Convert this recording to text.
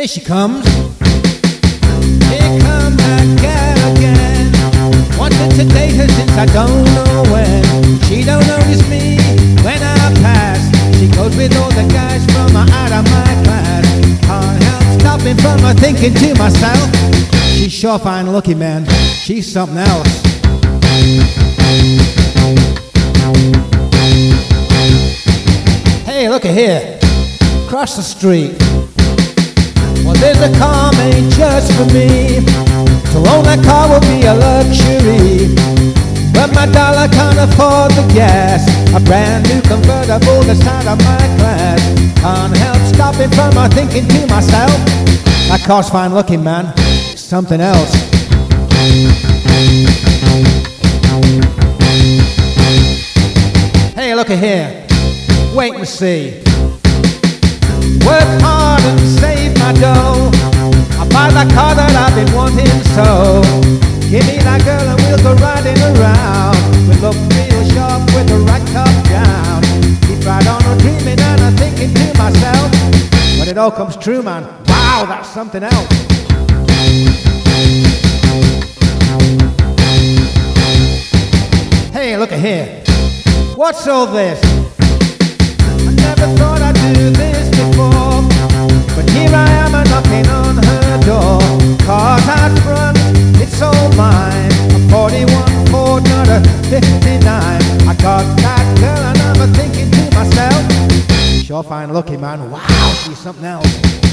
she comes. Here comes that girl again. Wanted to date her since I don't know when. She don't notice me when I pass. She goes with all the guys from out of my class. Can't help stopping from her, thinking to myself, she's sure fine looking, man. She's something else. Hey, look at here. Across the street. Well, there's a car made just for me. To own that car will be a luxury, but my dollar can't afford the gas. A brand new convertible that's out of my class. Can't help stopping from my thinking to myself, that car's fine looking, man. Something else. Hey, look at here. Wait and see. Work hard and save my dough. I'll buy that car that I've been wanting so. Give me that girl and we'll go riding around. We'll look real sharp with the right top down. Keep right on dreaming and I'm thinking to myself, when it all comes true, man, wow, that's something else. Hey, look at here. What's all this? I never thought I'd do this before, but here I am knocking on her door. Cars out front, it's all mine. A 41 Ford, not a 59. I got that girl and I'm thinking to myself, sure fine looking, man. Wow, she's something else.